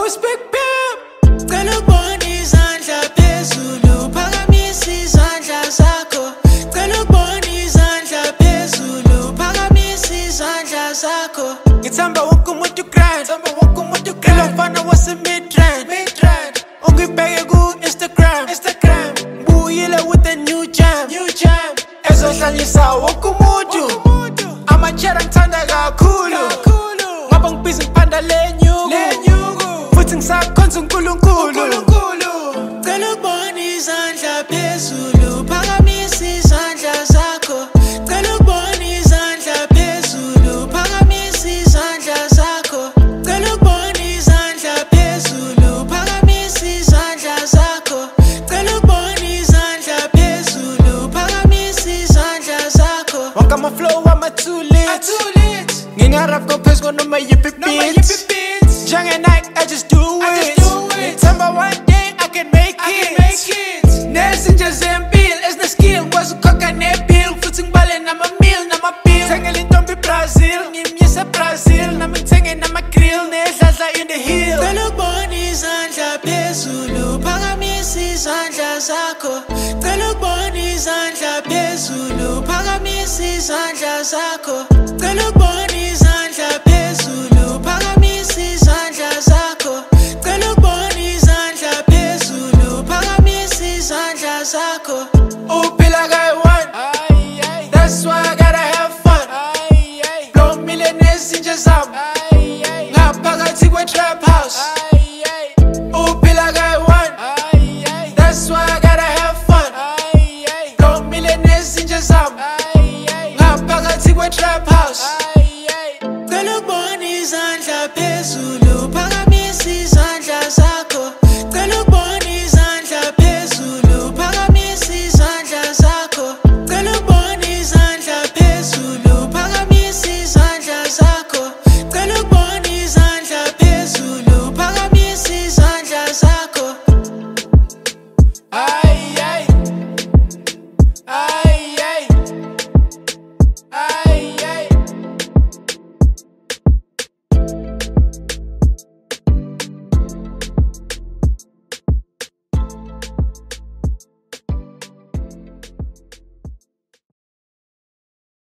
speak Pimp. Cela ukubona izandla phezulu, phakamisa izandla zakho. Cela ukubona izandla phezulu, phakamisa izandla zakho. Ngithamba wonke umuntu grind, Kilo mfana wase mid-trend, ungibheke ku-Instagram, Buyile with a new jam, Ezohlalisa wonke umuntu. Amachera ngithanda kakhulu, Ngaba ngibhizi ngiphanda lenyuku, Futhi ngisakhonza uNkulunkulu. Cela ukubona izandla phezulu, phakamisa izandla zakho. Cela ukubona izandla phezulu, phakamisa izandla zakho. Cela ukubona izandla phezulu, phakamisa izandla zakho. Cela ukubona izandla phezulu, phakamisa izandla zakho. Wonke ama-flow too lit, Nginga-rap ngaphezu konoma yiphi beats. Njenge-Nike, I just do it. Ngithemba one day I can make it. Nezinja zempilo ezine-skill, ngikwazi ukukhokha ne-bill, futhi ngibale nama-bill. Ngithengele intombi Brazil, ngimyise Brazil, nami ngithenge nama-grill, nedladla in the hill. Cela ukubona izandla phezulu, phakamisa izandla zakho. Cela ukubona izandla phezulu, phakamisa izandla zakho. Cela ukubona izandla phezulu, phakamisa izandla zakho. Cela ukubona izandla phezulu, phakamisa izandla zakho. Uphila kayi-one, that's why I gotta have fun. Blow million ezinja zami, ngaphakathi kwe-trap house. Uphila kayi-one, that's why I gotta have fun. Blow million ezinja zami, ngaphakathi kwe-trap